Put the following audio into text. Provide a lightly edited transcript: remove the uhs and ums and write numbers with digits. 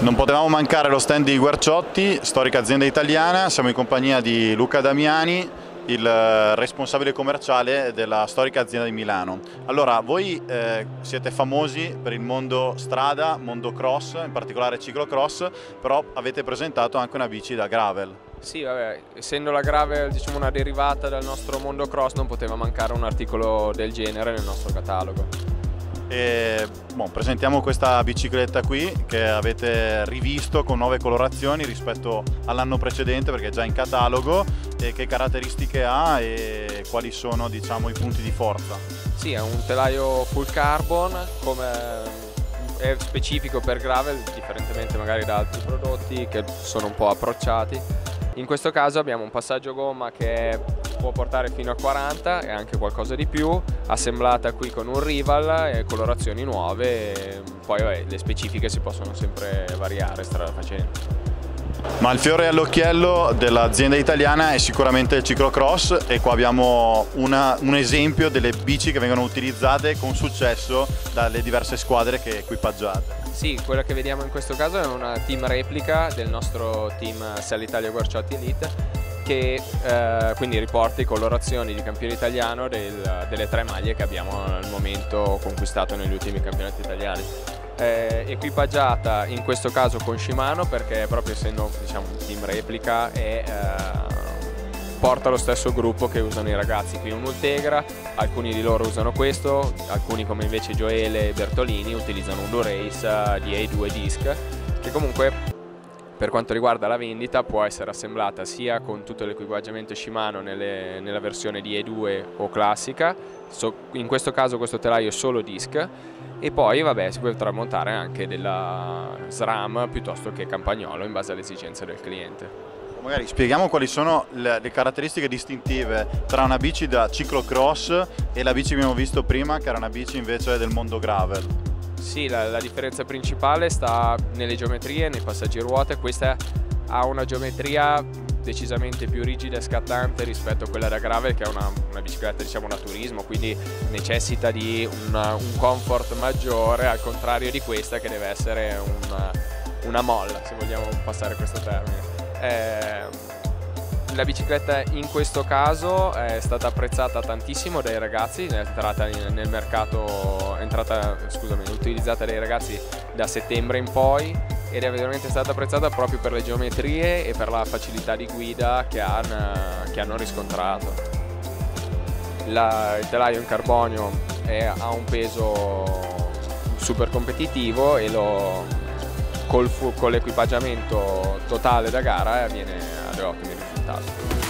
Non potevamo mancare lo stand di Guerciotti, storica azienda italiana. Siamo in compagnia di Luca Damiani, il responsabile commerciale della storica azienda di Milano. Allora, voi siete famosi per il mondo strada, mondo cross, in particolare ciclocross, però avete presentato anche una bici da gravel. Sì, vabbè, essendo la gravel diciamo una derivata dal nostro mondo cross, non poteva mancare un articolo del genere nel nostro catalogo. Presentiamo questa bicicletta qui che avete rivisto con nuove colorazioni rispetto all'anno precedente, perché è già in catalogo. E che caratteristiche ha e quali sono, diciamo, i punti di forza? Sì, è un telaio full carbon, come è specifico per gravel, differentemente magari da altri prodotti che sono un po' approcciati. In questo caso abbiamo un passaggio gomma che può portare fino a 40 e anche qualcosa di più, assemblata qui con un rival e colorazioni nuove, e poi le specifiche si possono sempre variare strada facendo. Ma il fiore all'occhiello dell'azienda italiana è sicuramente il ciclocross, e qua abbiamo un esempio delle bici che vengono utilizzate con successo dalle diverse squadre che equipaggiate. Sì, quella che vediamo in questo caso è una team replica del nostro team Selle Italia Guerciotti Elite, che quindi riporta le colorazioni di campione italiano delle 3 maglie che abbiamo al momento conquistato negli ultimi campionati italiani. Equipaggiata in questo caso con Shimano, perché proprio essendo, diciamo, un team replica porta lo stesso gruppo che usano i ragazzi qui in Ultegra. Alcuni di loro usano questo, alcuni come invece Gioele e Bertolini utilizzano un Durace di A2 disc, che comunque per quanto riguarda la vendita può essere assemblata sia con tutto l'equipaggiamento Shimano nella versione di E2 o classica, in questo caso questo telaio è solo disc, e poi vabbè si potrà montare anche della SRAM piuttosto che campagnolo in base alle esigenze del cliente. Magari spieghiamo quali sono le caratteristiche distintive tra una bici da ciclocross e la bici che abbiamo visto prima, che era una bici invece del mondo gravel. Sì, la differenza principale sta nelle geometrie, nei passaggi ruote. Questa ha una geometria decisamente più rigida e scattante rispetto a quella da gravel, che è una bicicletta, diciamo, da turismo, quindi necessita di un comfort maggiore, al contrario di questa che deve essere una molla, se vogliamo passare questo termine. La bicicletta in questo caso è stata apprezzata tantissimo dai ragazzi, è entrata nel mercato, utilizzata dai ragazzi da settembre in poi, ed è veramente stata apprezzata proprio per le geometrie e per la facilità di guida che hanno riscontrato. Il telaio in carbonio ha un peso super competitivo e con l'equipaggiamento totale da gara viene a degli ottimi risultati.